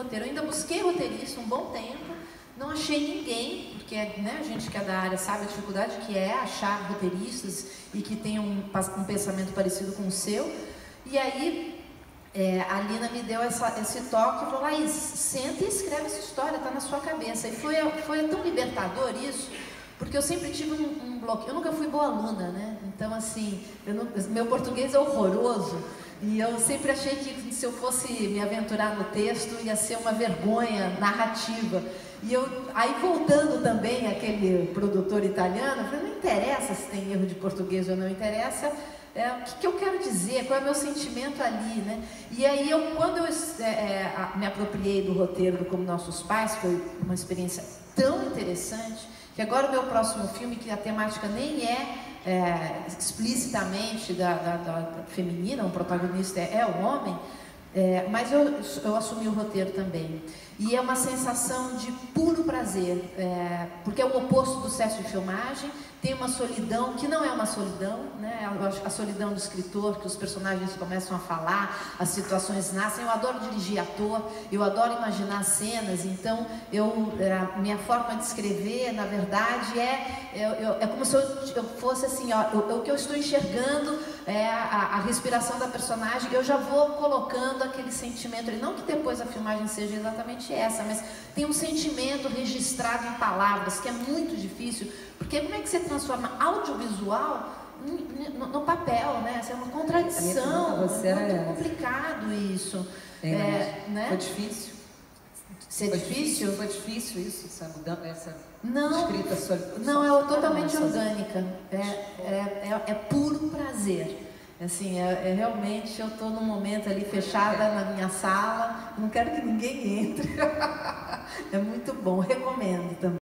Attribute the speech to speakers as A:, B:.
A: roteiro. Eu ainda busquei roteirista um bom tempo, não achei ninguém, porque né, a gente que é da área sabe a dificuldade que é achar roteiristas e que tenham um pensamento parecido com o seu. E aí a Lina me deu esse toque e falou: Laís, senta e escreve essa história, está na sua cabeça. E foi tão libertador isso, porque eu sempre tive um bloqueio. Eu nunca fui boa aluna, né? Então, assim, meu português é horroroso. E eu sempre achei que se eu fosse me aventurar no texto, ia ser uma vergonha narrativa. E aí voltando também àquele produtor italiano, eu falei, não interessa se tem erro de português ou não, interessa o que eu quero dizer, qual é o meu sentimento ali, né? E aí, quando eu me apropriei do roteiro do Como Nossos Pais, foi uma experiência tão interessante, que agora o meu próximo filme, que a temática nem é explicitamente da feminina, o protagonista é o homem, mas eu assumi o roteiro também. E é uma sensação de puro prazer, porque é o oposto do set de filmagem, tem uma solidão que não é uma solidão, né? A solidão do escritor, que os personagens começam a falar, as situações nascem. Eu adoro dirigir ator, eu adoro imaginar cenas, então minha forma de escrever, na verdade, é como se eu fosse assim, o que eu estou enxergando é a respiração da personagem, eu já vou colocando aquele sentimento ali, não que depois a filmagem seja exatamente essa, mas tem um sentimento registrado em palavras, que é muito difícil, porque como é que você transforma audiovisual no papel, né? Essa é uma contradição, é muito complicado isso.
B: Né? Foi difícil?
A: Foi difícil?
B: Foi difícil isso, essa
A: escrita solitária? Não, é totalmente orgânica, é puro prazer. Assim, realmente eu estou num momento ali fechada na minha sala, não quero que ninguém entre. É muito bom, recomendo também.